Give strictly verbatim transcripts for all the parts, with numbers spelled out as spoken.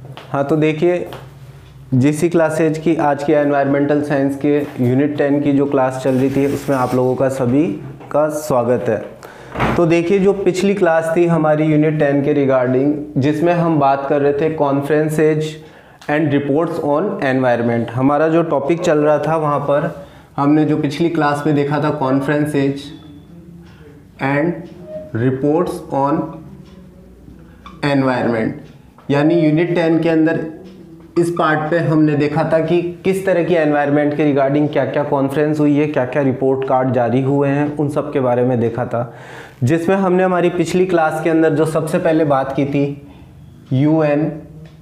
हाँ तो देखिए, जीसी क्लासेज की आज की एनवायरमेंटल साइंस के यूनिट टेन की जो क्लास चल रही थी उसमें आप लोगों का सभी का स्वागत है। तो देखिए, जो पिछली क्लास थी हमारी यूनिट टेन के रिगार्डिंग, जिसमें हम बात कर रहे थे conferences and reports on environment. हमारा जो टॉपिक चल रहा था वहाँ पर हमने जो पिछली क्लास में देखा था conferences and reports on environment, यानी यूनिट टेन के अंदर इस पार्ट पे हमने देखा था कि किस तरह की एनवायरनमेंट के रिगार्डिंग क्या क्या कॉन्फ्रेंस हुई है, क्या क्या रिपोर्ट कार्ड जारी हुए हैं, उन सब के बारे में देखा था। जिसमें हमने हमारी पिछली क्लास के अंदर जो सबसे पहले बात की थी यू एन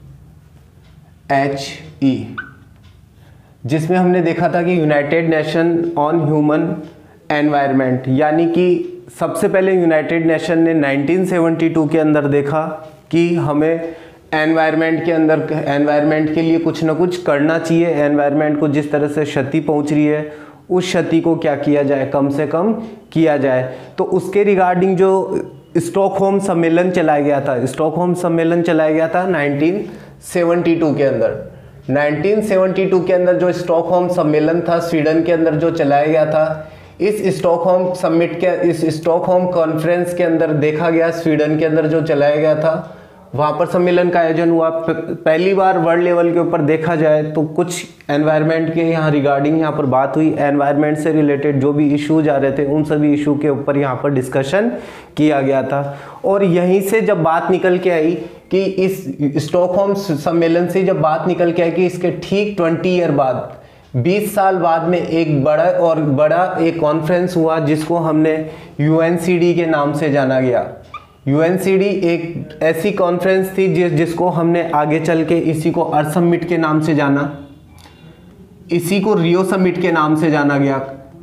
एच ई, जिसमें हमने देखा था कि united nation on human environment, यानी कि सबसे पहले यूनाइटेड नेशन ने नाइनटीन सेवेंटी टू के अंदर देखा कि हमें एनवायरनमेंट के अंदर एनवायरनमेंट के लिए कुछ ना कुछ करना चाहिए। एनवायरनमेंट को जिस तरह से क्षति पहुंच रही है उस क्षति को क्या किया जाए, कम से कम किया जाए। तो उसके रिगार्डिंग जो स्टॉकहोम सम्मेलन चलाया गया था, स्टॉकहोम सम्मेलन चलाया गया था नाइनटीन सेवेंटी टू के अंदर। नाइनटीन सेवेंटी टू के अंदर जो स्टॉकहोम सम्मेलन था स्वीडन के अंदर जो चलाया गया था, इस स्टॉकहोम समिट के इस स्टॉकहोम कॉन्फ्रेंस के अंदर देखा गया, स्वीडन के अंदर जो चलाया गया था वहाँ पर सम्मेलन का आयोजन हुआ। पहली बार वर्ल्ड लेवल के ऊपर देखा जाए तो कुछ एनवायरनमेंट के यहाँ रिगार्डिंग यहाँ पर बात हुई। एनवायरनमेंट से रिलेटेड जो भी इश्यूज आ रहे थे उन सभी इशू के ऊपर यहाँ पर डिस्कशन किया गया था। और यहीं से जब बात निकल के आई कि इस स्टॉकहोम सम्मेलन से जब बात निकल के आई कि इसके ठीक ट्वेंटी ईयर बाद, बीस साल बाद में एक बड़ा और बड़ा एक कॉन्फ्रेंस हुआ जिसको हमने यू एन सी डी के नाम से जाना गया। यू एन सी डी एक ऐसी कॉन्फ्रेंस थी जिस जिसको हमने आगे चल के इसी को अर्थ समिट के नाम से जाना, इसी को रियो समिट के नाम से जाना गया।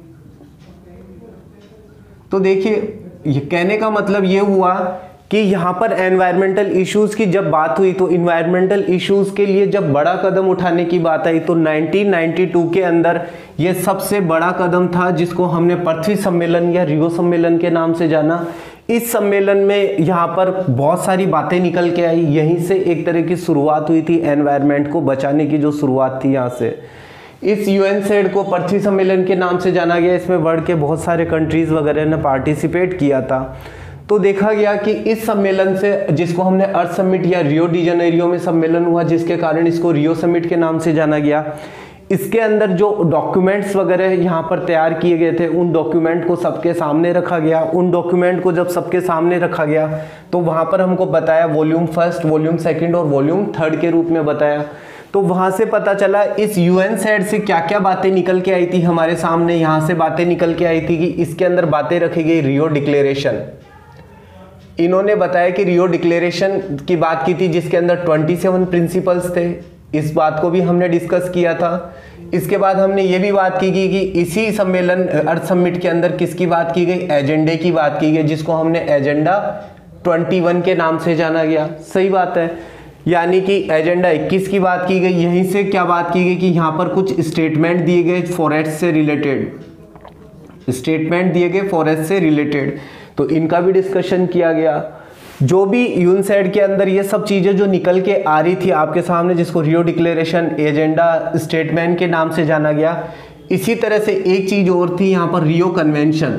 तो देखिए, ये कहने का मतलब ये हुआ कि यहाँ पर एनवायरमेंटल इश्यूज की जब बात हुई तो इन्वायरमेंटल इश्यूज के लिए जब बड़ा कदम उठाने की बात आई तो नाइनटीन नाइंटी टू के अंदर ये सबसे बड़ा कदम था जिसको हमने पृथ्वी सम्मेलन या रियो सम्मेलन के नाम से जाना। इस सम्मेलन में यहाँ पर बहुत सारी बातें निकल के आई, यहीं से एक तरह की शुरुआत हुई थी एनवायरनमेंट को बचाने की जो शुरुआत थी यहाँ से। इस यूएनसेड को पृथ्वी सम्मेलन के नाम से जाना गया। इसमें वर्ल्ड के बहुत सारे कंट्रीज वगैरह ने पार्टिसिपेट किया था। तो देखा गया कि इस सम्मेलन से, जिसको हमने अर्थ समिट या रियो डी जनेरियो में सम्मेलन हुआ जिसके कारण इसको रियो समिट के नाम से जाना गया, इसके अंदर जो डॉक्यूमेंट्स वगैरह यहाँ पर तैयार किए गए थे उन डॉक्यूमेंट को सबके सामने रखा गया। उन डॉक्यूमेंट को जब सबके सामने रखा गया तो वहाँ पर हमको बताया वॉल्यूम फर्स्ट, वॉल्यूम सेकंड और वॉल्यूम थर्ड के रूप में बताया। तो वहाँ से पता चला इस यूएनसेड से क्या क्या बातें निकल के आई थी हमारे सामने। यहाँ से बातें निकल के आई थी कि इसके अंदर बातें रखी गई रियो डिक्लेरेशन। इन्होंने बताया कि रियो डिक्लेरेशन की बात की थी जिसके अंदर सत्ताईस प्रिंसिपल्स थे। इस बात को भी हमने डिस्कस किया था। इसके बाद हमने ये भी बात की कि, कि इसी सम्मेलन अर्थ समिट के अंदर किसकी बात की गई, एजेंडे की बात की गई, जिसको हमने एजेंडा इक्कीस के नाम से जाना गया। सही बात है, यानी कि एजेंडा इक्कीस की बात की गई। यहीं से क्या बात की गई कि यहाँ पर कुछ स्टेटमेंट दिए गए फॉरेस्ट से रिलेटेड, स्टेटमेंट दिए गए फॉरेस्ट से रिलेटेड, तो इनका भी डिस्कशन किया गया। जो भी यूएनसेड के अंदर ये सब चीज़ें जो निकल के आ रही थी आपके सामने, जिसको रियो डिक्लेरेशन, एजेंडा, स्टेटमेंट के नाम से जाना गया। इसी तरह से एक चीज़ और थी यहाँ पर रियो कन्वेंशन।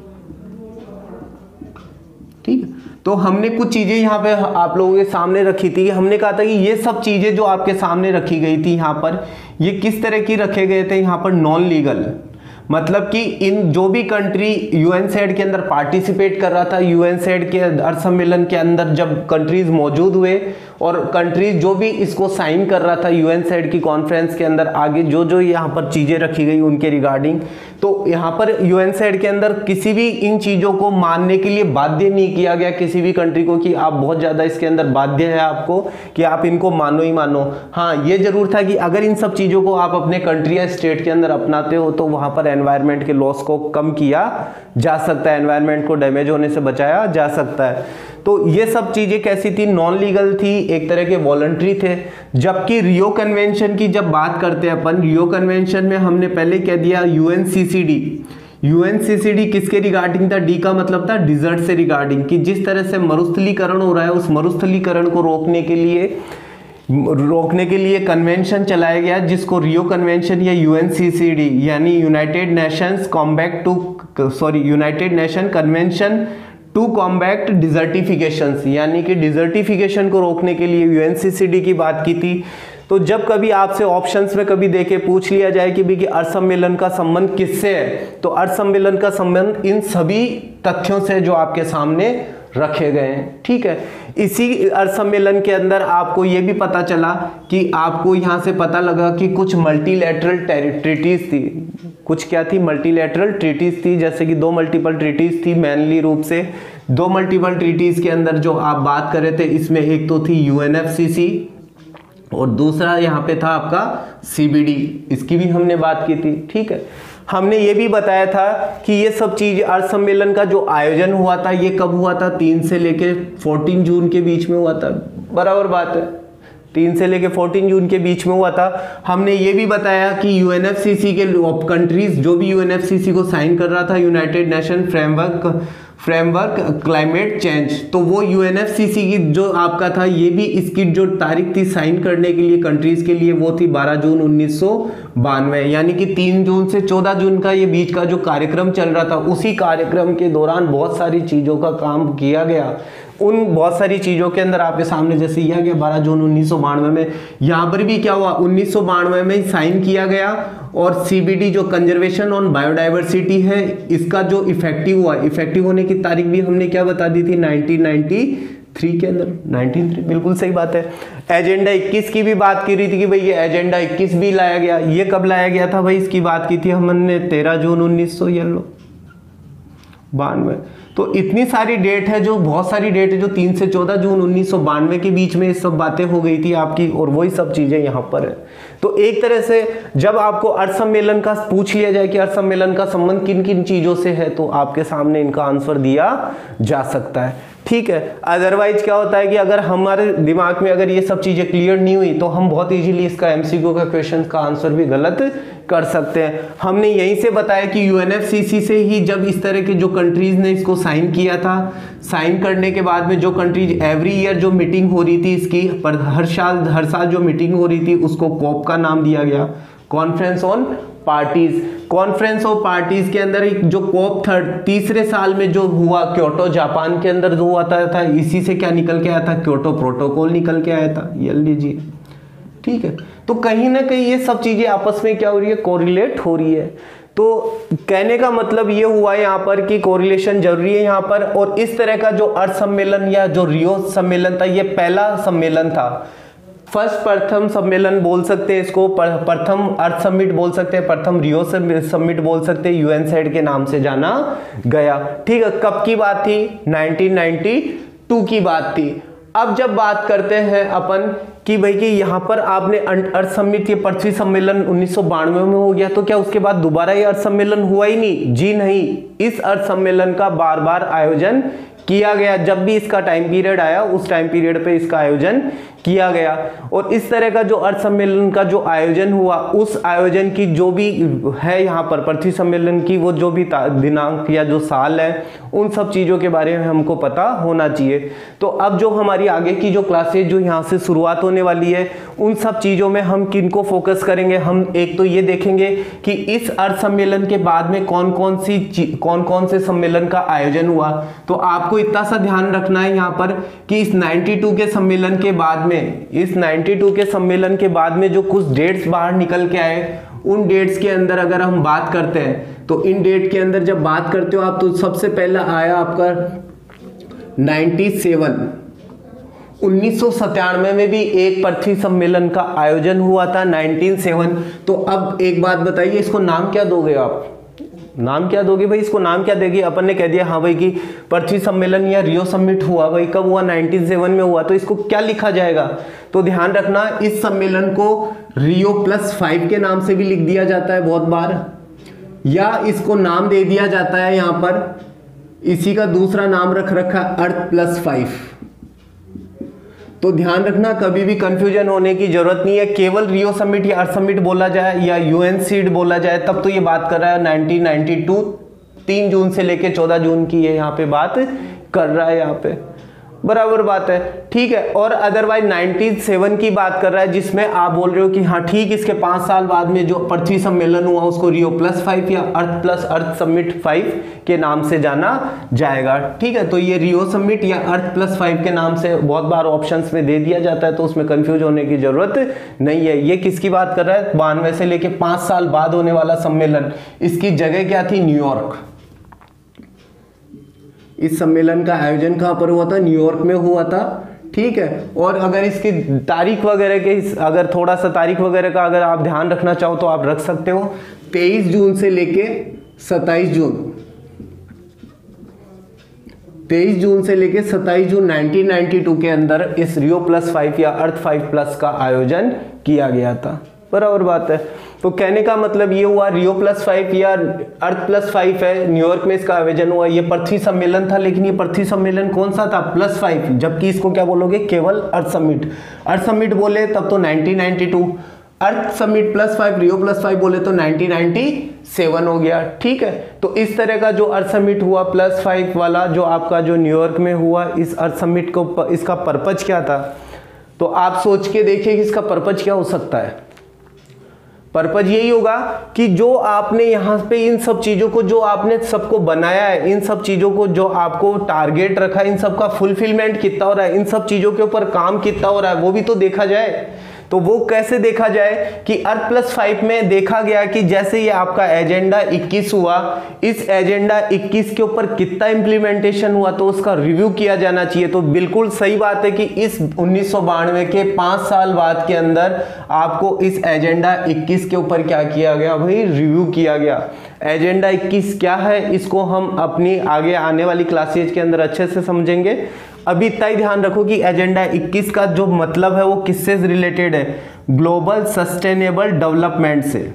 ठीक है, तो हमने कुछ चीज़ें यहाँ पे आप लोगों के सामने रखी थी। हमने कहा था कि ये सब चीज़ें जो आपके सामने रखी गई थी यहाँ पर, ये किस तरह की रखे गए थे यहाँ पर, नॉन लीगल। मतलब कि इन जो भी कंट्री यूएनसेड के अंदर पार्टिसिपेट कर रहा था, यूएनसेड के अर्थ सम्मेलन के अंदर जब कंट्रीज मौजूद हुए और कंट्रीज जो भी इसको साइन कर रहा था यूएनसेड की कॉन्फ्रेंस के अंदर, आगे जो जो यहाँ पर चीज़ें रखी गई उनके रिगार्डिंग, तो यहाँ पर यूएनसेड के अंदर किसी भी इन चीज़ों को मानने के लिए बाध्य नहीं किया गया किसी भी कंट्री को कि आप बहुत ज़्यादा इसके अंदर बाध्य है आपको कि आप इनको मानो ही मानो। हाँ, ये जरूर था कि अगर इन सब चीज़ों को आप अपने कंट्री या स्टेट के अंदर अपनाते हो तो वहाँ पर एनवायरनमेंट के लॉस को कम किया जा सकता है, एनवायरनमेंट को डैमेज होने से बचाया जा सकता है। तो ये सब चीज़ें कैसी थी, नॉन लीगल थी, एक तरह के वॉलंटरी थे। जबकि रियो कन्वेंशन की जब बात करते हैं अपन, रियो कन्वेंशन में हमने पहले कह दिया यूएनसीसीडी। यूएनसीसीडी किसके रिगार्डिंग था, डी का मतलब था डिजर्ट से रिगार्डिंग, कि जिस तरह से मरुस्थलीकरण हो रहा है उस मरुस्थलीकरण को रोकने के लिए रोकने के लिए कन्वेंशन चलाया गया जिसको रियो कन्वेंशन या यूएनसीसीडी यानी united nations combat to sorry united nation convention to combat desertification, यानी कि डिजर्टिफिकेशन को रोकने के लिए यूएनसीसीडी की बात की थी। तो जब कभी आपसे ऑप्शंस में कभी देके पूछ लिया जाए कि भाई कि अर्थ सम्मेलन का संबंध किससे है, तो अर्थ सम्मेलन का संबंध इन सभी तथ्यों से जो आपके सामने रखे गए हैं। ठीक है, इसी अर्थ सम्मेलन के अंदर आपको ये भी पता चला कि आपको यहाँ से पता लगा कि कुछ मल्टीलैटरल ट्रीटीज थी, कुछ क्या थी, मल्टीलैटरल ट्रीटीज थी, जैसे कि दो मल्टीपल ट्रीटीज थी मेनली रूप से। दो मल्टीपल ट्रीटीज के अंदर जो आप बात कर रहे थे इसमें एक तो थी यूएनएफसीसी और दूसरा यहाँ पे था आपका सीबीडी, इसकी भी हमने बात की थी। ठीक है, हमने ये भी बताया था कि ये सब चीज अर्थ सम्मेलन का जो आयोजन हुआ था ये कब हुआ था, तीन से लेके चौदह जून के बीच में हुआ था। बराबर बात है, तीन से लेके चौदह जून के बीच में हुआ था। हमने ये भी बताया कि यूएनएफसीसी के कंट्रीज जो भी यूएनएफसीसी को साइन कर रहा था, united nation framework framework climate change, तो वो यूएनएफसीसी की जो आपका था ये भी इसकी जो तारीख थी साइन करने के लिए कंट्रीज के लिए वो थी बारह जून उन्नीस सौ बानवे, यानी कि तीन जून से चौदह जून का ये बीच का जो कार्यक्रम चल रहा था उसी कार्यक्रम के दौरान बहुत सारी चीज़ों का काम किया गया। उन बहुत सारी चीज़ों के अंदर आपके सामने जैसे यह गया बारह जून उन्नीस सौ बानवे में, यहाँ पर भी क्या हुआ उन्नीस सौ बानवे में साइन किया गया। और सीबीडी जो कंजर्वेशन ऑन बायोडाइवर्सिटी है इसका जो इफेक्टिव हुआ, इफेक्टिव होने की तारीख भी हमने क्या बता दी थी नाइनटीन नाइंटी थ्री के अंदर, नाइनटीन बिल्कुल सही बात है। एजेंडा इक्कीस की भी बात की रही थी कि भाई ये एजेंडा इक्कीस भी लाया गया, ये कब लाया गया था भाई, इसकी बात की थी हमने तेरह जून उन्नीस सौ बानवे। तो इतनी सारी डेट है, जो बहुत सारी डेट है जो तीन से चौदह जून उन्नीस सौ बानवे के बीच में ये सब बातें हो गई थी आपकी, और वही सब चीजें यहाँ पर है। तो एक तरह से जब आपको अर्थ सम्मेलन का पूछ लिया जाए कि अर्थ सम्मेलन का संबंध किन किन चीजों से है, तो आपके सामने इनका आंसर दिया जा सकता है। ठीक है, अदरवाइज क्या होता है कि अगर हमारे दिमाग में अगर ये सब चीजें क्लियर नहीं हुई तो हम बहुत इजीली इसका एमसीक्यू का क्वेश्चन का आंसर भी गलत कर सकते हैं। हमने यहीं से बताया कि यूएनएफसीसी से ही जब इस तरह के जो कंट्रीज ने इसको साइन किया था, साइन करने के बाद में जो कंट्रीज एवरी ईयर जो मीटिंग हो रही थी इसकी, पर हर साल हर साल जो मीटिंग हो रही थी उसको कॉप का नाम दिया गया, conference on parties. Conference of parties के अंदर एक जो कॉप थर्ड तीसरे साल में जो हुआ क्योटो जापान के अंदर जो हुआ था, था इसी से क्या निकल के आया था, क्योटो प्रोटोकॉल निकल के आया था, ये लीजिए। ठीक है, तो कहीं ना कहीं ये सब चीजें आपस में क्या हो रही है, कोरिलेट हो रही है। तो कहने का मतलब ये हुआ यहाँ पर कि कोरिलेशन जरूरी है यहाँ पर। और इस तरह का जो अर्थ सम्मेलन या जो रियो सम्मेलन था ये पहला सम्मेलन था, फर्स्ट प्रथम सम्मेलन बोल सकते हैं इसको, प्रथम अर्थ समिट बोल सकते हैं, प्रथम रियो समिट बोल सकते हैं, यूएनसेड के नाम से जाना गया। ठीक है, कब की बात थी, नाइनटीन नाइंटी टू की बात थी। अब जब बात करते हैं अपन कि भाई कि यहाँ पर आपने अर्थ समिट ये पृथ्वी सम्मेलन उन्नीस सौ बानवे में हो गया, तो क्या उसके बाद दोबारा ये अर्थ सम्मेलन हुआ ही नहीं? जी नहीं, इस अर्थ सम्मेलन का बार बार आयोजन किया गया। जब भी इसका टाइम पीरियड आया उस टाइम पीरियड पे इसका आयोजन किया गया। और इस तरह का जो अर्थ सम्मेलन का जो आयोजन हुआ, उस आयोजन की जो भी है यहाँ पर पृथ्वी सम्मेलन की वो जो भी दिनांक या जो साल है, उन सब चीज़ों के बारे में हमको पता होना चाहिए। तो अब जो हमारी आगे की जो क्लासेज जो यहाँ से शुरुआत होने वाली है, उन सब चीज़ों में हम किनको फोकस करेंगे, हम एक तो ये देखेंगे कि इस अर्थ सम्मेलन के बाद में कौन कौन सी कौन कौन से सम्मेलन का आयोजन हुआ। तो आपको इतना सा ध्यान रखना है यहाँ पर कि इस बानवे के सम्मेलन के बाद में इस बानवे के सम्मेलन के बाद में जो कुछ डेट्स बाहर निकल के आए, उन डेट्स के अंदर अगर हम बात करते हैं तो इन डेट के अंदर जब बात करते हो आप, तो सबसे पहला आया आपका सत्तानवे। उन्नीस सौ सत्तानवे में भी एक पृथ्वी सम्मेलन का आयोजन हुआ था, उन्नीस सौ सात। तो अब एक बात बताइए, इसको नाम क्या दोगे आप? नाम क्या दोगे भाई, इसको नाम क्या देगी? अपन ने कह दिया हाँ भाई कि पृथ्वी सम्मेलन या रियो समिट हुआ, भाई कब हुआ, उन्नीस सौ सात में हुआ, तो इसको क्या लिखा जाएगा? तो ध्यान रखना, इस सम्मेलन को रियो प्लस फाइव के नाम से भी लिख दिया जाता है बहुत बार, या इसको नाम दे दिया जाता है यहाँ पर, इसी का दूसरा नाम रख रखा अर्थ प्लस फाइव। तो ध्यान रखना, कभी भी कंफ्यूजन होने की जरूरत नहीं है। केवल रियो समिट या अर्थ समिट बोला जाए या यूएनसीड बोला जाए तब तो ये बात कर रहा है नाइनटीन नाइंटी टू, तीन जून से लेके चौदह जून की ये यहाँ पे बात कर रहा है यहाँ पे। बराबर बात है, ठीक है। और अदरवाइज सत्तानवे की बात कर रहा है जिसमें आप बोल रहे हो कि हाँ ठीक, इसके पांच साल बाद में जो पृथ्वी सम्मेलन हुआ उसको रियो प्लस फाइव या earth plus earth summit five के नाम से जाना जाएगा, ठीक है। तो ये रियो समिट या अर्थ प्लस फाइव के नाम से बहुत बार ऑप्शंस में दे दिया जाता है, तो उसमें कंफ्यूज होने की जरूरत नहीं है। ये किसकी बात कर रहा है, बानवे से लेके पांच साल बाद होने वाला सम्मेलन, इसकी जगह क्या थी, न्यूयॉर्क। इस सम्मेलन का आयोजन कहां पर हुआ था, न्यूयॉर्क में हुआ था, ठीक है। और अगर इसकी तारीख वगैरह के, अगर थोड़ा सा तारीख वगैरह का अगर आप ध्यान रखना चाहो तो आप रख सकते हो, तेईस जून से लेके सत्ताईस जून तेईस जून से लेके सत्ताईस जून उन्नीस सौ बानवे के अंदर इस रियो प्लस फाइव या अर्थ फाइव प्लस का आयोजन किया गया था, बराबर बात है। तो कहने का मतलब ये हुआ, रियो प्लस फाइव या अर्थ प्लस फाइव है, न्यूयॉर्क में इसका आयोजन हुआ। ये पृथ्वी सम्मेलन था, लेकिन ये पृथ्वी सम्मेलन कौन सा था, प्लस फाइव, जबकि इसको क्या बोलोगे, केवल अर्थ समिट। अर्थ समिट बोले तब तो उन्नीस सौ बानवे, earth summit plus five, Rio plus five बोले तो उन्नीस सौ सत्तानवे हो गया, ठीक है। तो इस तरह का जो अर्थ समिट हुआ प्लस फाइव वाला, जो आपका जो न्यूयॉर्क में हुआ, इस अर्थ समिट को, इसका पर्पज क्या था, तो आप सोच के देखिए कि इसका पर्पज क्या हो सकता है। पर्पज यही होगा कि जो आपने यहाँ पे इन सब चीज़ों को, जो आपने सबको बनाया है, इन सब चीज़ों को जो आपको टारगेट रखा है, इन सब का फुलफिलमेंट कितना हो रहा है, इन सब चीज़ों के ऊपर काम कितना हो रहा है, वो भी तो देखा जाए। तो वो कैसे देखा जाए कि अर्थ प्लस फाइव में देखा गया कि जैसे ये आपका एजेंडा इक्कीस हुआ, इस एजेंडा इक्कीस के ऊपर कितना इंप्लीमेंटेशन हुआ, तो उसका रिव्यू किया जाना चाहिए। तो बिल्कुल सही बात है कि इस उन्नीस सौ बानवे के पाँच साल बाद के अंदर आपको इस एजेंडा इक्कीस के ऊपर क्या किया गया भाई, रिव्यू किया गया। एजेंडा इक्कीस क्या है, इसको हम अपनी आगे आने वाली क्लासेज के अंदर अच्छे से समझेंगे। अभी इतना ही ध्यान रखो कि एजेंडा इक्कीस का जो मतलब है वो किससे रिलेटेड है, ग्लोबल सस्टेनेबल डेवलपमेंट से,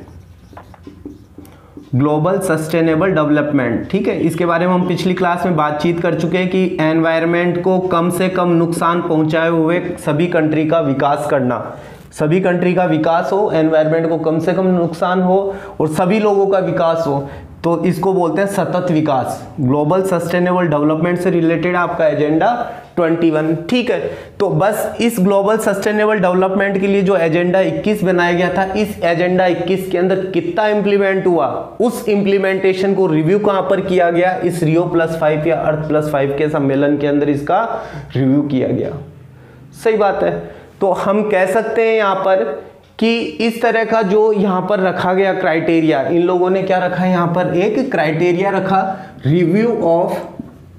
ग्लोबल सस्टेनेबल डेवलपमेंट, ठीक है। इसके बारे में हम पिछली क्लास में बातचीत कर चुके हैं कि एनवायरनमेंट को कम से कम नुकसान पहुंचाए हुए सभी कंट्री का विकास करना, सभी कंट्री का विकास हो, एनवायरनमेंट को कम से कम नुकसान हो और सभी लोगों का विकास हो, तो इसको बोलते हैं सतत विकास। ग्लोबल सस्टेनेबल डेवलपमेंट से रिलेटेड आपका एजेंडा इक्कीस, ठीक है। तो बस इस ग्लोबल सस्टेनेबल डेवलपमेंट के लिए जो एजेंडा इक्कीस बनाया गया था, इस एजेंडा इक्कीस के अंदर कितना इंप्लीमेंट हुआ, उस इंप्लीमेंटेशन को रिव्यू कहां पर किया गया, इस रियो प्लस फाइव या अर्थ प्लस फाइव के सम्मेलन के अंदर इसका रिव्यू किया गया। सही बात है। तो हम कह सकते हैं यहां पर कि इस तरह का जो यहाँ पर रखा गया क्राइटेरिया, इन लोगों ने क्या रखा है, यहाँ पर एक क्राइटेरिया रखा, review of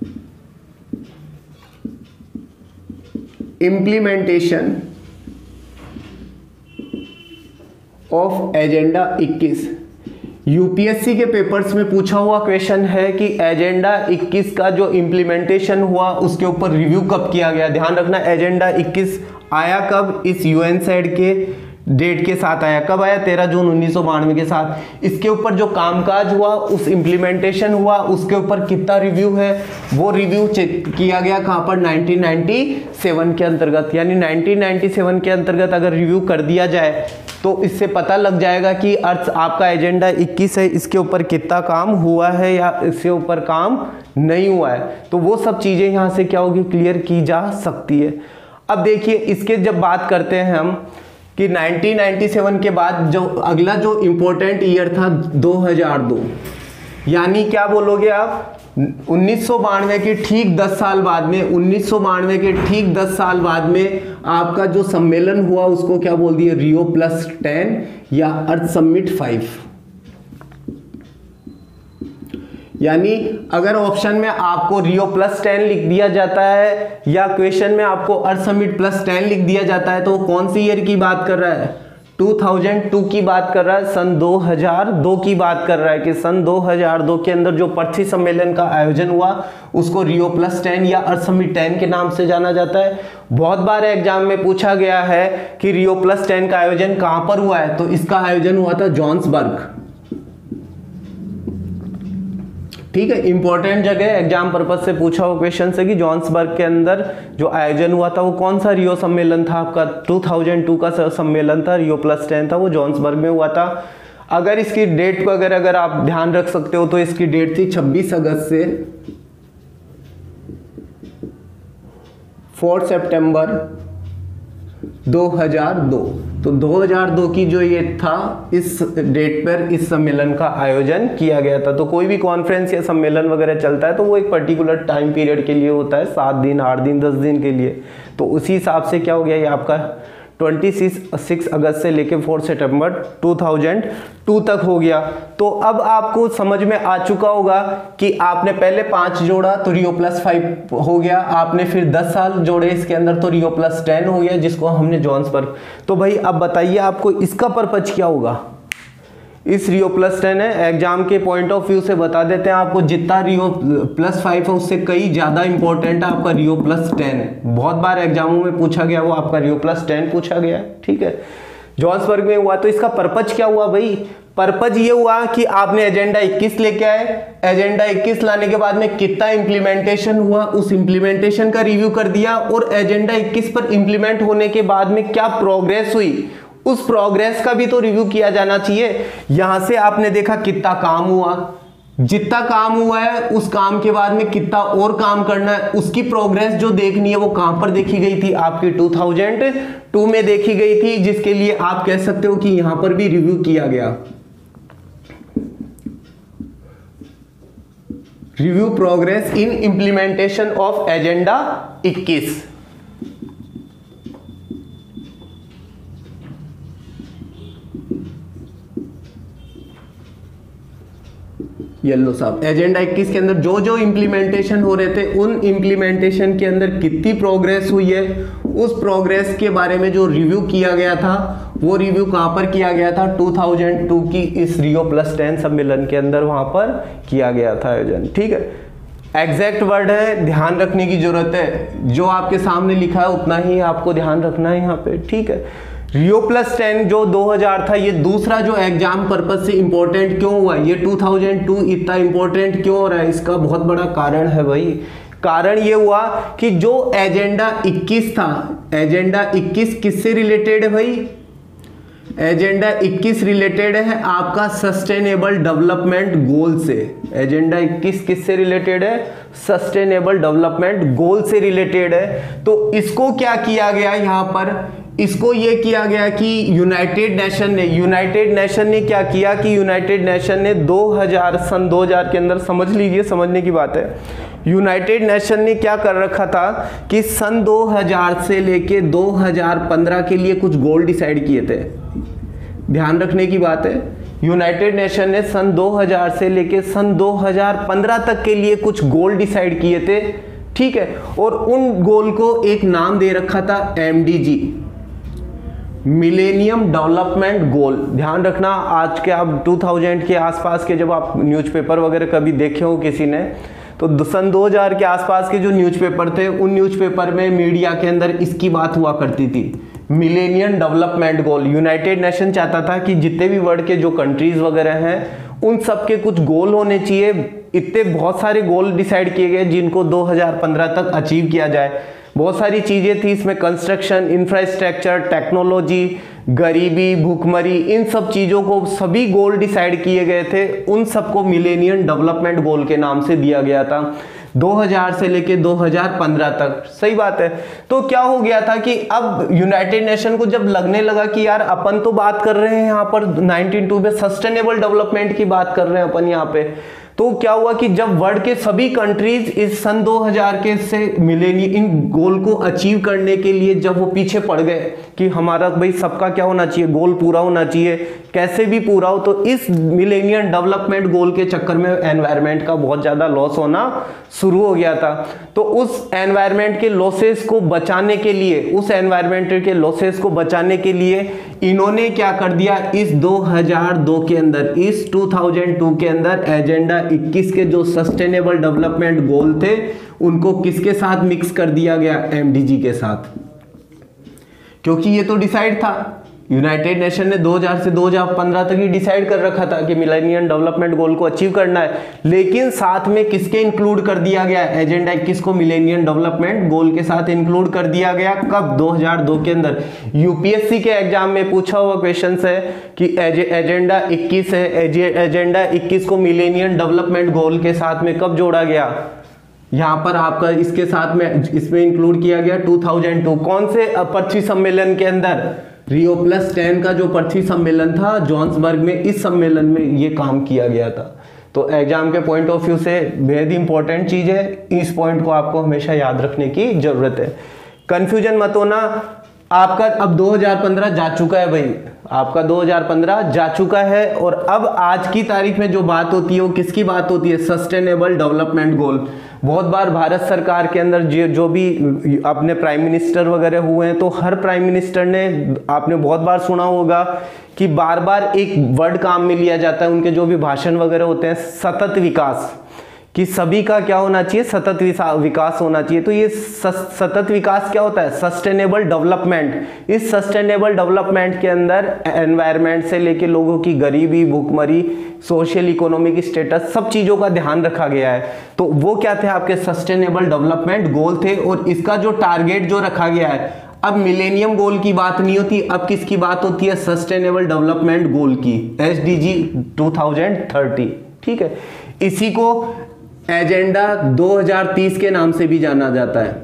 implementation of agenda इक्कीस। यूपीएससी के पेपर्स में पूछा हुआ क्वेश्चन है कि एजेंडा इक्कीस का जो इम्प्लीमेंटेशन हुआ उसके ऊपर रिव्यू कब किया गया। ध्यान रखना, एजेंडा इक्कीस आया कब, इस यूएन साइड के डेट के साथ आया। कब आया, तेरह जून उन्नीस सौ बानवे के साथ। इसके ऊपर जो कामकाज हुआ, उस इम्प्लीमेंटेशन हुआ, उसके ऊपर कितना रिव्यू है, वो रिव्यू किया गया कहाँ पर, नाइनटीन नाइंटी सेवन के अंतर्गत। यानी नाइनटीन नाइंटी सेवन के अंतर्गत अगर रिव्यू कर दिया जाए तो इससे पता लग जाएगा कि अर्थ आपका एजेंडा इक्कीस है, इसके ऊपर कितना काम हुआ है या इसके ऊपर काम नहीं हुआ है। तो वो सब चीज़ें यहाँ से क्या होगी, क्लियर की जा सकती है। अब देखिए, इसके जब बात करते हैं हम कि नाइनटीन नाइंटी सेवन के बाद जो अगला जो इम्पोर्टेंट ईयर था दो हज़ार दो, यानी क्या बोलोगे आप, उन्नीस सौ बानवे के ठीक दस साल बाद में, उन्नीस सौ बानवे के ठीक दस साल बाद में आपका जो सम्मेलन हुआ उसको क्या बोल दिया, रियो प्लस टेन या अर्थ समिट फाइव। यानी अगर ऑप्शन में आपको रियो प्लस टेन लिख दिया जाता है या क्वेश्चन में आपको अर्थ समिट प्लस टेन लिख दिया जाता है, तो कौन सी ईयर की बात कर रहा है, दो हज़ार दो की बात कर रहा है, सन दो हज़ार दो की बात कर रहा है कि सन दो हज़ार दो के अंदर जो पृथ्वी सम्मेलन का आयोजन हुआ उसको रियो प्लस टेन या अर्थ समिट टेन के नाम से जाना जाता है। बहुत बार एग्जाम में पूछा गया है कि रियो प्लस टेन का आयोजन कहां पर हुआ है, तो इसका आयोजन हुआ था जोहान्सबर्ग, ठीक है। इंपॉर्टेंट जगह, एग्जाम पर्पज से पूछा हुआ क्वेश्चन से कि जोहान्सबर्ग के अंदर जो आयोजन हुआ था वो कौन सा रियो सम्मेलन था आपका, दो हज़ार दो का सम्मेलन था, रियो प्लस टेन था, वो जोहान्सबर्ग में हुआ था। अगर इसकी डेट को अगर अगर आप ध्यान रख सकते हो तो इसकी डेट थी छब्बीस अगस्त से फोर सितंबर दो हज़ार दो। तो दो हज़ार दो की जो ये था, इस डेट पर इस सम्मेलन का आयोजन किया गया था। तो कोई भी कॉन्फ्रेंस या सम्मेलन वगैरह चलता है तो वो एक पर्टिकुलर टाइम पीरियड के लिए होता है, सात दिन, आठ दिन, दस दिन के लिए। तो उसी हिसाब से क्या हो गया, ये आपका छब्बीस अगस्त से लेके चार सितंबर दो हज़ार दो तक हो गया। तो अब आपको समझ में आ चुका होगा कि आपने पहले पांच जोड़ा तो रियो प्लस फाइव हो गया, आपने फिर दस साल जोड़े इसके अंदर तो रियो प्लस टेन हो गया, जिसको हमने जोहान्सबर्ग। तो भाई अब बताइए आपको इसका पर्पज क्या होगा। इस रियो प्लस टेन है, एग्जाम के पॉइंट ऑफ व्यू से बता देते हैं आपको, जितना रियो प्लस फाइव है उससे कई ज्यादा इंपॉर्टेंट है आपका रियो प्लस टेन है। बहुत बार एग्जामों में पूछा गया, वो आपका रियो प्लस टेन पूछा गया है, ठीक है। जोहान्सबर्ग में हुआ। तो इसका पर्पज क्या हुआ भाई, पर्पज ये हुआ कि आपने एजेंडा इक्कीस लेके आए, एजेंडा इक्कीस लाने के बाद में कितना इंप्लीमेंटेशन हुआ, उस इंप्लीमेंटेशन का रिव्यू कर दिया, और एजेंडा इक्कीस पर इंप्लीमेंट होने के बाद में क्या प्रोग्रेस हुई, उस प्रोग्रेस का भी तो रिव्यू किया जाना चाहिए। यहां से आपने देखा कितना काम हुआ, जितना काम हुआ है उस काम के बाद में कितना और काम करना है, उसकी प्रोग्रेस जो देखनी है वो कहां पर देखी गई थी, आपकी दो हज़ार दो में देखी गई थी, जिसके लिए आप कह सकते हो कि यहां पर भी रिव्यू किया गया। Review progress in implementation of agenda इक्कीस। येलो साहब, एजेंडा इक्कीस के अंदर जो जो इंप्लीमेंटेशन हो रहे थे उन इंप्लीमेंटेशन के अंदर कितनी प्रोग्रेस हुई है, उस प्रोग्रेस के बारे में जो रिव्यू किया गया था, वो रिव्यू कहां पर किया गया था, दो हज़ार दो की इस रियो प्लस टेन सम्मेलन के अंदर वहां पर किया गया था आयोजन, ठीक है। एग्जैक्ट वर्ड है, ध्यान रखने की जरूरत है, जो आपके सामने लिखा है उतना ही आपको ध्यान रखना है यहाँ पे, ठीक है। रियो प्लस टेन जो दो हज़ार था, ये दूसरा जो एग्जाम पर्पस से इंपॉर्टेंट क्यों हुआ, ये दो हज़ार दो इतना इंपॉर्टेंट क्यों हो रहा है, इसका बहुत बड़ा कारण है भाई। कारण ये हुआ कि जो एजेंडा इक्कीस था, एजेंडा इक्कीस किससे रिलेटेड है भाई, एजेंडा इक्कीस रिलेटेड है आपका सस्टेनेबल डेवलपमेंट गोल से। एजेंडा इक्कीस किससे रिलेटेड है, सस्टेनेबल डेवलपमेंट गोल से रिलेटेड है। तो इसको क्या किया गया यहां पर, इसको ये किया गया कि यूनाइटेड नेशन ने यूनाइटेड नेशन ने क्या किया कि यूनाइटेड नेशन ने दो हज़ार सन दो हज़ार के अंदर, समझ लीजिए, समझने की बात है, यूनाइटेड नेशन ने क्या कर रखा था कि सन दो हज़ार से लेके दो हज़ार पंद्रह के लिए कुछ गोल डिसाइड किए थे। ध्यान रखने की बात है, यूनाइटेड नेशन ने सन दो हज़ार से लेके सन दो हज़ार पंद्रह तक के लिए कुछ गोल डिसाइड किए थे, ठीक है। और उन गोल को एक नाम दे रखा था M D G, millennium development goal. ध्यान रखना, आज के आप दो हज़ार के आसपास के जब आप न्यूज़पेपर वगैरह कभी देखे हो किसी ने, तो सन दो हज़ार के आसपास के जो न्यूज़पेपर थे, उन न्यूज़पेपर में मीडिया के अंदर इसकी बात हुआ करती थी, millennium development goal. United nation चाहता था कि जितने भी वर्ल्ड के जो कंट्रीज वगैरह हैं उन सब के कुछ गोल होने चाहिए। इतने बहुत सारे गोल डिसाइड किए गए जिनको दो हज़ार पंद्रह तक अचीव किया जाए। बहुत सारी चीजें थी इसमें, कंस्ट्रक्शन, इंफ्रास्ट्रक्चर, टेक्नोलॉजी, गरीबी, भूखमरी, इन सब चीजों को सभी गोल डिसाइड किए गए थे। उन सबको मिलेनियम डेवलपमेंट गोल के नाम से दिया गया था दो हज़ार से लेके दो हज़ार पंद्रह तक। सही बात है। तो क्या हो गया था कि अब यूनाइटेड नेशन को जब लगने लगा कि यार अपन तो बात कर रहे हैं यहाँ पर नाइनटीन टू में सस्टेनेबल डेवलपमेंट की बात कर रहे हैं अपन यहाँ पे, तो क्या हुआ कि जब वर्ल्ड के सभी कंट्रीज इस सन दो हज़ार के से मिलेनियम इन गोल को अचीव करने के लिए जब वो पीछे पड़ गए कि हमारा भाई सबका क्या होना चाहिए, गोल पूरा होना चाहिए, कैसे भी पूरा हो, तो इस मिलेनियम डेवलपमेंट गोल के चक्कर में एनवायरनमेंट का बहुत ज्यादा लॉस होना शुरू हो गया था। तो उस एनवायरनमेंट के लॉसेस को बचाने के लिए उस एनवायरनमेंट के लॉसेस को बचाने के लिए इन्होंने क्या कर दिया, इस दो हज़ार दो के अंदर, इस दो हज़ार दो के अंदर एजेंडा इक्कीस के जो सस्टेनेबल डेवलपमेंट गोल थे उनको किसके साथ मिक्स कर दिया गया, एमडीजी के साथ। क्योंकि ये तो डिसाइड था, यूनाइटेड नेशन ने दो हज़ार से दो हज़ार पंद्रह तक ही डिसाइड कर रखा था कि मिलेनियम डेवलपमेंट गोल को अचीव करना है, लेकिन साथ में किसके इंक्लूड कर दिया गया, एजेंडा इक्कीस को मिलेनियम डेवलपमेंट गोल के साथ इंक्लूड कर दिया गया। कब, दो हज़ार दो के अंदर। यूपीएससी के एग्जाम में पूछा हुआ क्वेश्चन है कि एजेंडा इक्कीस है, एजेंडा इक्कीस को मिलेनियम डेवलपमेंट गोल के साथ में कब जोड़ा गया, यहाँ पर आपका इसके साथ में इसमें इंक्लूड किया गया दो हज़ार दो। कौन से पृथ्वी सम्मेलन के अंदर? रियो प्लस टेन का जो पृथ्वी सम्मेलन था जोहान्सबर्ग में, इस सम्मेलन में ये काम किया गया था। तो एग्जाम के पॉइंट ऑफ व्यू से बेहद इंपॉर्टेंट चीज है, इस पॉइंट को आपको हमेशा याद रखने की जरूरत है। कंफ्यूजन मत होना, आपका अब दो हज़ार पंद्रह जा चुका है भाई, आपका दो हज़ार पंद्रह जा चुका है और अब आज की तारीख में जो बात होती है वो किसकी बात होती है? Sustainable development goal. बहुत बार भारत सरकार के अंदर जो जो भी अपने प्राइम मिनिस्टर वगैरह हुए हैं, तो हर प्राइम मिनिस्टर ने, आपने बहुत बार सुना होगा कि बार बार एक वर्ड काम में लिया जाता है उनके जो भी भाषण वगैरह होते हैं, सतत विकास, कि सभी का क्या होना चाहिए? सतत विकास होना चाहिए। तो ये सतत विकास क्या होता है? Sustainable development. इस सस्टेनेबल डेवलपमेंट के अंदर एनवायरनमेंट से लेके लोगों की गरीबी, भुखमरी, सोशल इकोनॉमिक स्टेटस, सब चीजों का ध्यान रखा गया है। तो वो क्या थे? आपके सस्टेनेबल डेवलपमेंट गोल थे और इसका जो टारगेट जो रखा गया है, अब मिलेनियम गोल की बात नहीं होती, अब किसकी बात होती है? सस्टेनेबल डेवलपमेंट गोल की, एस डी जी दो हज़ार तीस। ठीक है, इसी को एजेंडा दो हज़ार तीस के नाम से भी जाना जाता है।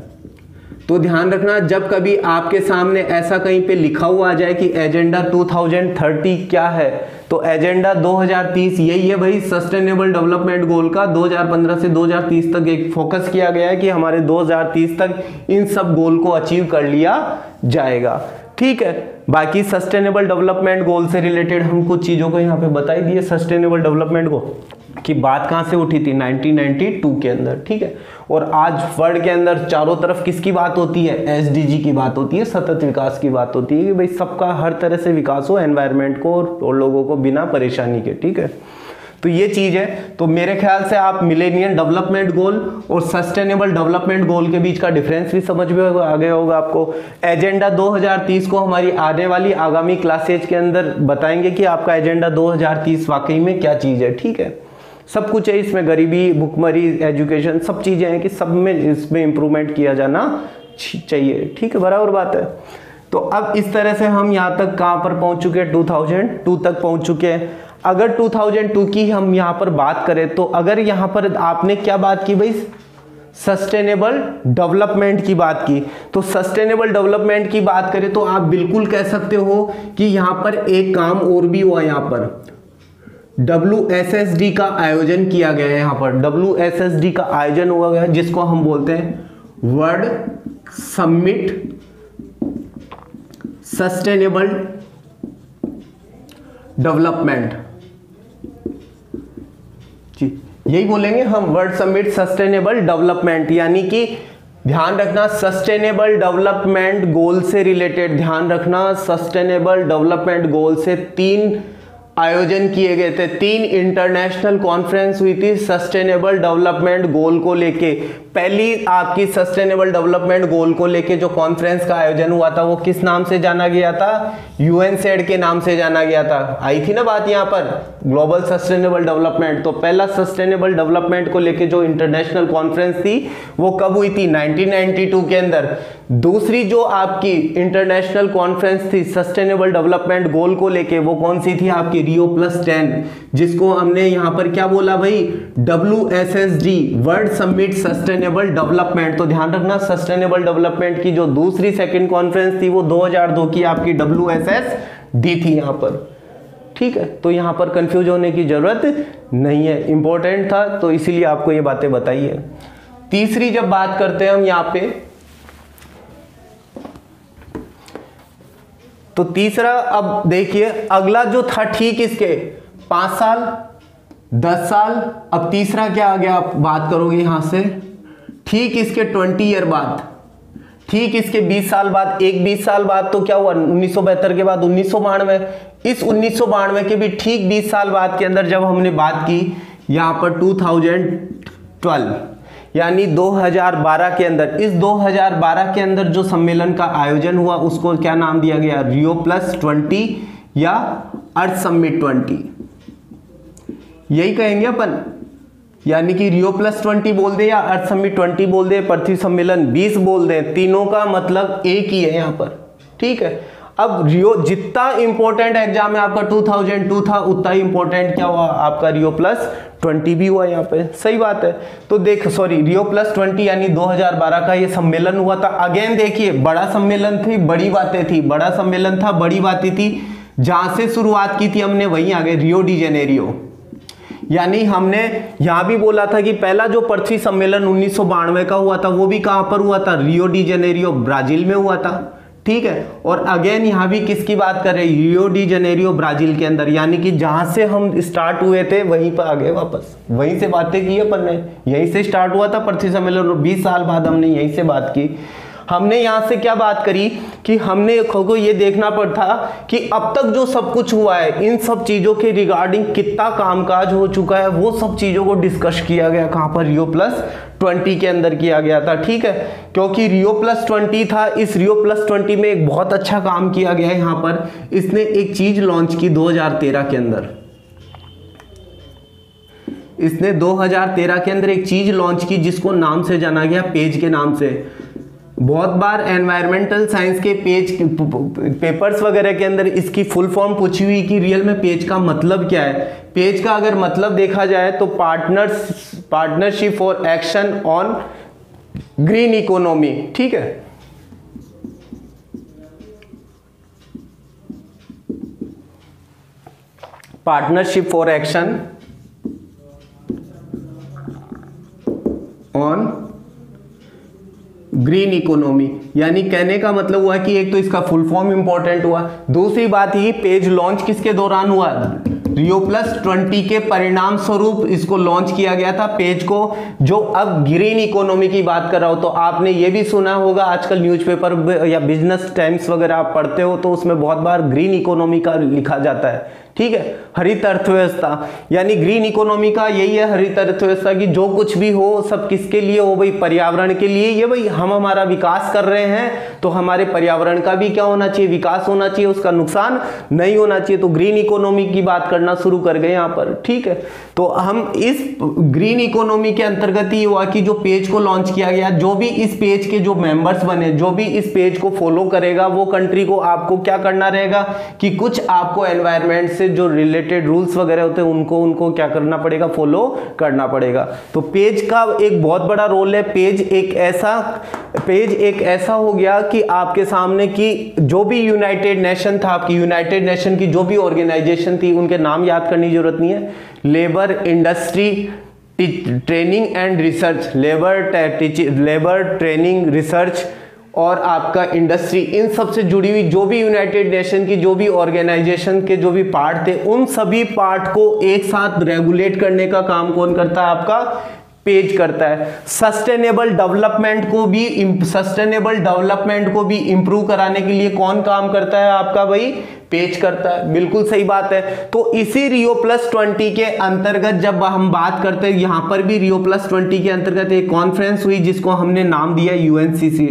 तो ध्यान रखना, जब कभी आपके सामने ऐसा कहीं पे लिखा हुआ आ जाए कि एजेंडा दो हज़ार तीस क्या है, तो एजेंडा दो हज़ार तीस यही है भाई, सस्टेनेबल डेवलपमेंट गोल का दो हज़ार पंद्रह से दो हज़ार तीस तक एक फोकस किया गया है कि हमारे दो हज़ार तीस तक इन सब गोल को अचीव कर लिया जाएगा। ठीक है, बाकी सस्टेनेबल डेवलपमेंट गोल से रिलेटेड हम कुछ चीजों को यहाँ पे बता ही दिए। सस्टेनेबल डेवलपमेंट गोल की बात कहाँ से उठी थी? नाइनटीन नाइंटी टू के अंदर। ठीक है, और आज वर्ल्ड के अंदर चारों तरफ किसकी बात होती है? एस डी जी की बात होती है, सतत विकास की बात होती है कि भाई सबका हर तरह से विकास हो, एनवायरनमेंट को और लोगों को बिना परेशानी के। ठीक है, तो ये चीज है। तो मेरे ख्याल से आप मिलेनियम डेवलपमेंट गोल और सस्टेनेबल डेवलपमेंट गोल के बीच का डिफरेंस भी समझ में आ गया होगा आपको। एजेंडा दो हज़ार तीस को हमारी आने वाली आगामी क्लासेज के अंदर बताएंगे कि आपका एजेंडा दो हज़ार तीस वाकई में क्या चीज है। ठीक है, सब कुछ है इसमें, गरीबी, भुखमरी, एजुकेशन, सब चीजें हैं कि सब में इसमें इंप्रूवमेंट किया जाना चाहिए। ठीक है, बराबर बात है। तो अब इस तरह से हम यहाँ तक कहाँ पर पहुंच चुके हैं? दो हज़ार दो तक पहुंच चुके हैं। अगर दो हज़ार दो की हम यहाँ पर बात करें, तो अगर यहाँ पर आपने क्या बात की भाई? सस्टेनेबल डेवलपमेंट की बात की। तो सस्टेनेबल डेवलपमेंट की बात करें तो आप बिल्कुल कह सकते हो कि यहाँ पर एक काम और भी हुआ, यहाँ पर डब्ल्यू एस एस डी का आयोजन किया गया है। यहाँ पर डब्ल्यू एस एस डी का आयोजन हुआ गया, जिसको हम बोलते हैं वर्ल्ड समिट सस्टेनेबल डेवलपमेंट। जी, यही बोलेंगे हम, वर्ल्ड समिट सस्टेनेबल डेवलपमेंट। यानी कि ध्यान रखना, सस्टेनेबल डेवलपमेंट गोल से रिलेटेड, ध्यान रखना, सस्टेनेबल डेवलपमेंट गोल से तीन आयोजन किए गए थे, तीन इंटरनेशनल कॉन्फ्रेंस हुई थी सस्टेनेबल डेवलपमेंट गोल को लेके। पहली आपकी सस्टेनेबल डेवलपमेंट गोल को लेके जो कॉन्फ्रेंस का आयोजन हुआ था, वो किस नाम से जाना गया था? यूएनसेड के नाम से जाना गया था। आई थी ना बात यहाँ पर, ग्लोबल सस्टेनेबल डेवलपमेंट। तो पहला सस्टेनेबल डेवलपमेंट को लेके जो इंटरनेशनल कॉन्फ्रेंस थी वो कब हुई थी? नाइनटीन नाइंटी टू के अंदर। दूसरी जो आपकी इंटरनेशनल कॉन्फ्रेंस थी सस्टेनेबल डेवलपमेंट गोल को लेके, वो कौन सी थी? आपकी रियो प्लस टेन, जिसको हमने यहाँ पर क्या बोला भाई? W S S D, world summit sustainable development. तो ध्यान रखना, सस्टेनेबल डेवलपमेंट की जो दूसरी सेकंड कॉन्फ्रेंस थी वो दो हज़ार दो की आपकी डब्ल्यू एस एस डी थी यहाँ पर। ठीक है, तो यहाँ पर कंफ्यूज होने की जरूरत नहीं है, इंपॉर्टेंट था तो इसीलिए आपको ये बातें बताई है। तीसरी जब बात करते हैं हम यहाँ पे, तो तीसरा, अब देखिए अगला जो था, ठीक इसके पांच साल, दस साल, अब तीसरा क्या आ गया? आप बात करोगे यहां से, ठीक इसके ट्वेंटी ईयर बाद, ठीक इसके बीस साल बाद, एक बीस साल बाद तो क्या हुआ? उन्नीस सौ बहत्तर के बाद उन्नीस सौ बानवे, इस उन्नीस सौ बानवे के भी ठीक बीस साल बाद के अंदर जब हमने बात की यहां पर दो हज़ार बारह, यानी दो हज़ार बारह के अंदर, इस दो हज़ार बारह के अंदर जो सम्मेलन का आयोजन हुआ उसको क्या नाम दिया गया? रियो प्लस ट्वेंटी या अर्थ समिट ट्वेंटी, यही कहेंगे अपन। यानी कि रियो प्लस ट्वेंटी बोल दे या अर्थ समिट ट्वेंटी बोल दे, पृथ्वी सम्मेलन बीस बोल दे, तीनों का मतलब एक ही है यहाँ पर। ठीक है, अब रियो जितना इंपॉर्टेंट एग्जाम है आपका टू थाउजेंड टू था, उतना ही इंपॉर्टेंट क्या हुआ आपका रियो प्लस ट्वेंटी भी हुआ यहाँ पे। सही बात है। तो देख सॉरी रियो प्लस ट्वेंटी यानी दो हज़ार बारह का ये सम्मेलन हुआ था। अगेन देखिए बड़ा सम्मेलन थी, बड़ी बातें थी, बड़ा सम्मेलन था, बड़ी बातें थी। जहां से शुरुआत की थी हमने वहीं आ गए रियो डी जेनेरियो। यानी हमने यहां भी बोला था कि पहला जो पृथ्वी सम्मेलन उन्नीस सौ बानवे का हुआ था वो भी कहां पर हुआ था, रियो डी जेनेरियो ब्राजील में हुआ था। ठीक है। और अगेन यहां भी किसकी बात कर रहे हैं, रियो डी जेनेरियो ब्राजील के अंदर, यानी कि जहां से हम स्टार्ट हुए थे वहीं पर आ गए वापस, वहीं से बातें की अपन ने, यहीं से स्टार्ट हुआ था पृथ्वी सम्मेलन और बीस साल बाद हमने यहीं से बात की। हमने यहां से क्या बात करी कि हमने को ये देखना पड़ता कि अब तक जो सब कुछ हुआ है इन सब चीजों के रिगार्डिंग कितना कामकाज हो चुका है, वो सब चीजों को डिस्कस किया गया कहां पर, रियो प्लस ट्वेंटी के अंदर किया गया था। ठीक है। क्योंकि रियो प्लस ट्वेंटी था, इस रियो प्लस ट्वेंटी में एक बहुत अच्छा काम किया गया है। यहां पर इसने एक चीज लॉन्च की दो हज़ार तेरह के अंदर, इसने दो हज़ार तेरह के अंदर एक चीज लॉन्च की जिसको नाम से जाना गया पेज के नाम से। बहुत बार एनवायरमेंटल साइंस के पेज पेपर्स वगैरह के अंदर इसकी फुल फॉर्म पूछी हुई कि रियल में पेज का मतलब क्या है। पेज का अगर मतलब देखा जाए तो partners partnership for action on green economy. ठीक है। Partnership for action on green economy, यानी कहने का मतलब हुआ कि एक तो इसका फुल फॉर्म इंपॉर्टेंट हुआ, दूसरी बात ये पेज लॉन्च किसके दौरान हुआ, रियो प्लस ट्वेंटी के परिणाम स्वरूप इसको लॉन्च किया गया था पेज को, जो अब ग्रीन इकोनॉमी की बात कर रहा हो। तो आपने ये भी सुना होगा आजकल न्यूज़पेपर या बिजनेस टाइम्स वगैरह आप पढ़ते हो तो उसमें बहुत बार ग्रीन इकोनॉमी का लिखा जाता है। ठीक है। हरित अर्थव्यवस्था, यानी ग्रीन इकोनॉमी का यही है हरित अर्थव्यवस्था की जो कुछ भी हो सब किसके लिए हो भाई, पर्यावरण के लिए। ये भाई हम हमारा विकास कर रहे हैं तो हमारे पर्यावरण का भी क्या होना चाहिए, विकास होना चाहिए, उसका नुकसान नहीं होना चाहिए। तो ग्रीन इकोनॉमी की बात करना शुरू कर गए यहाँ पर। ठीक है। तो हम इस ग्रीन इकोनॉमी के अंतर्गत ही हुआ कि जो पेज को लॉन्च किया गया, जो भी इस पेज के जो मेंबर्स बने, जो भी इस पेज को फॉलो करेगा वो कंट्री को आपको क्या करना रहेगा कि कुछ आपको एनवायरमेंट से जो रिलेटेड रूल्स वगैरह होते हैं उनको उनको क्या करना पड़ेगा, फॉलो करना पड़ेगा। तो पेज का एक बहुत बड़ा रोल है। पेज एक ऐसा पेज एक ऐसा हो गया कि आपके सामने की जो भी यूनाइटेड नेशन था, आपकी यूनाइटेड नेशन की जो भी ऑर्गेनाइजेशन थी उनके नाम याद करने की जरूरत नहीं है। Labour, industry, training and research, labour labour training research और आपका इंडस्ट्री, इन सब से जुड़ी हुई जो भी यूनाइटेड नेशन की जो भी ऑर्गेनाइजेशन के जो भी पार्ट थे उन सभी पार्ट को एक साथ रेगुलेट करने का काम कौन करता है, आपका पेज करता है। सस्टेनेबल डेवलपमेंट को भी सस्टेनेबल डेवलपमेंट को भी इंप्रूव कराने के लिए कौन काम करता है, आपका भाई पेज करता है। बिल्कुल सही बात है। तो इसी रियो प्लस ट्वेंटी के अंतर्गत जब हम बात करते हैं, यहां पर भी रियो प्लस ट्वेंटी के अंतर्गत एक कॉन्फ्रेंस हुई जिसको हमने नाम दिया यूएनसीसी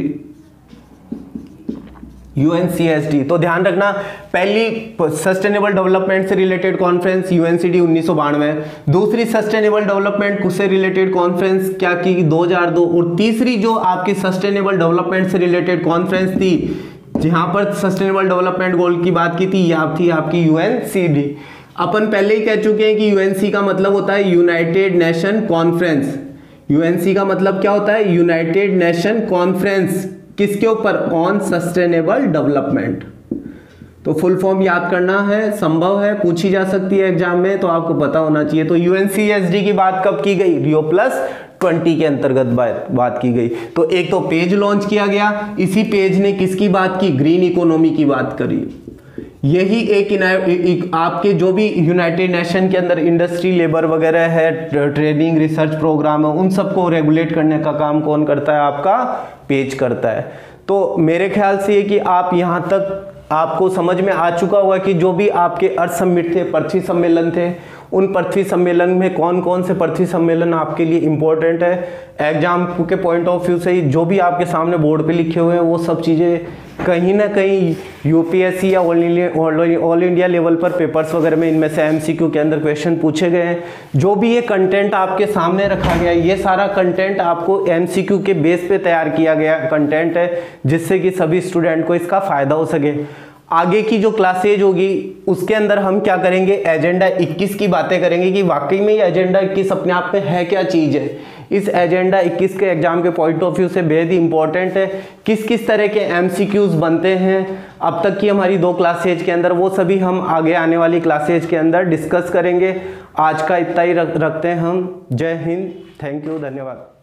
यूएनसीएसडी। तो ध्यान रखना, पहली सस्टेनेबल डेवलपमेंट से रिलेटेड कॉन्फ्रेंस यूएनसीडी उन्नीस सौ बानवे, दूसरी सस्टेनेबल डेवलपमेंट से रिलेटेड कॉन्फ्रेंस क्या की दो हज़ार दो, और तीसरी जो आपकी सस्टेनेबल डेवलपमेंट से रिलेटेड कॉन्फ्रेंस थी जहां पर सस्टेनेबल डेवलपमेंट गोल की बात की थी, यह थी आपकी यूएनसीडी। अपन पहले ही कह चुके हैं कि यूएनसी का मतलब होता है यूनाइटेड नेशन कॉन्फ्रेंस। यूएनसी का मतलब क्या होता है, यूनाइटेड नेशन कॉन्फ्रेंस, किसके ऊपर, ऑन सस्टेनेबल डेवलपमेंट। तो फुल फॉर्म याद करना है, संभव है, पूछी जा सकती है एग्जाम में, तो आपको पता होना चाहिए। तो यूएनसीएसडी की बात कब की गई, रियो प्लस ट्वेंटी के अंतर्गत बात बात की गई। तो एक तो पेज लॉन्च किया गया, इसी पेज ने किसकी बात की, ग्रीन इकोनॉमी की बात करी। यही एक, एक आपके जो भी यूनाइटेड नेशन के अंदर इंडस्ट्री, लेबर वगैरह है, ट्रेनिंग, रिसर्च प्रोग्राम है, उन सबको रेगुलेट करने का काम कौन करता है, आपका पेज करता है। तो मेरे ख्याल से ये कि आप यहाँ तक आपको समझ में आ चुका होगा कि जो भी आपके अर्थ समिट थे, पृथ्वी सम्मेलन थे, उन पृथ्वी सम्मेलन में कौन कौन से पृथ्वी सम्मेलन आपके लिए इंपॉर्टेंट है एग्जाम के पॉइंट ऑफ व्यू से ही, जो भी आपके सामने बोर्ड पे लिखे हुए हैं वो सब चीज़ें कहीं ना कहीं यूपीएससी या all India all India level पर पेपर्स वगैरह में इनमें से एमसीक्यू के अंदर क्वेश्चन पूछे गए हैं। जो भी ये कंटेंट आपके सामने रखा गया है, ये सारा कंटेंट आपको एमसीक्यू के बेस पे तैयार किया गया कंटेंट है, जिससे कि सभी स्टूडेंट को इसका फ़ायदा हो सके। आगे की जो क्लासेज होगी उसके अंदर हम क्या करेंगे, एजेंडा इक्कीस की बातें करेंगे कि वाकई में ये एजेंडा इक्कीस अपने आप में है क्या चीज़ है। इस एजेंडा इक्कीस के एग्जाम के पॉइंट ऑफ व्यू से बेहद ही इंपॉर्टेंट है, किस किस तरह के एमसीक्यूज बनते हैं अब तक की हमारी दो क्लासेज के अंदर, वो सभी हम आगे आने वाली क्लासेज के अंदर डिस्कस करेंगे। आज का इतना ही रख, रखते हैं हम। जय हिंद, थैंक यू, धन्यवाद।